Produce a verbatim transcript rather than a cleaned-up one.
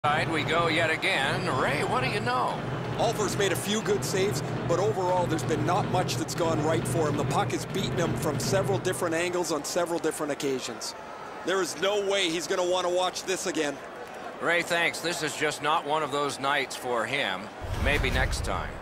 Side we go yet again. Ray, what do you know? Alvar's made a few good saves, but overall there's been not much that's gone right for him. The puck has beaten him from several different angles on several different occasions. There is no way he's going to want to watch this again. Ray, thanks. This is just not one of those nights for him. Maybe next time.